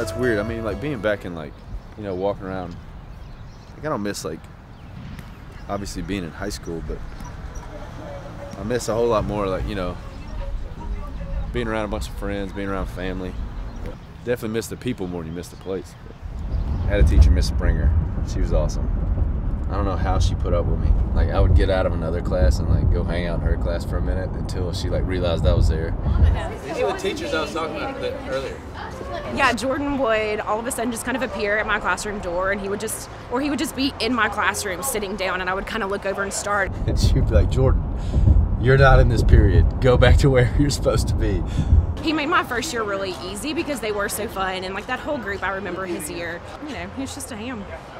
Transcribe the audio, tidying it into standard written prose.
it's weird. I mean, like being back in, like, you know, walking around. Like, I don't miss, like, obviously being in high school, but I miss a whole lot more, like, you know, being around a bunch of friends, being around family. Definitely miss the people more than you miss the place. I had a teacher, Miss Springer. She was awesome. I don't know how she put up with me. Like, I would get out of another class and, like, go hang out in her class for a minute until she, like, realized I was there. These are the teachers I was talking about earlier. Yeah, Jordan would all of a sudden just kind of appear at my classroom door, and he would just be in my classroom sitting down, and I would kind of look over and start. And she'd be like, Jordan, you're not in this period. Go back to where you're supposed to be. He made my first year really easy because they were so fun, and like that whole group, I remember his year. You know, he was just a ham.